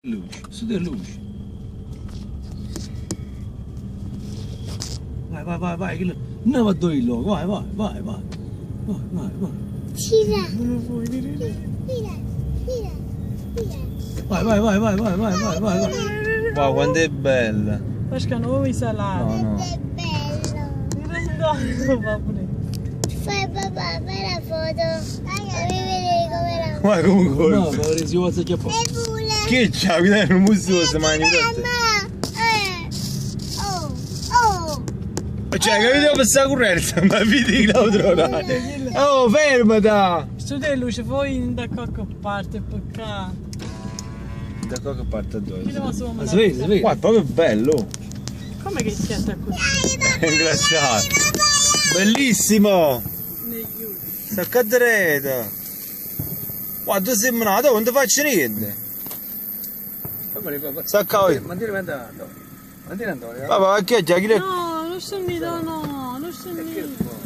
Luce, su di luce. Vai, che non vado il loco, vai. Tira. Non lo puoi Tira. Vai. Wow, quanto è bella. Pasca noi salati. No. È bello. No, va pure. Fai papà, fai la foto. Fammi vedere come la Ma comunque. No, ma si vuole che E pure. Che c'ha? Guarda, non muso se mangi Oh. Cioè, capito come sta correndo? Ma vedi che la trovate. Oh, fermata! Su di luce, poi da qualche parte per qua. Da qualche parte dove? Vediamo se uomo. Si vede. Qua è proprio bello. Come che schiatta così? È ingrassato. Bellissimo! Negli occhi. Sta cadreta. Guarda, sembra nato, non ti faccio niente. Sta cavolo. Ma dire andato. Papà, che c'è? No, non sto nido, no, non sto nido.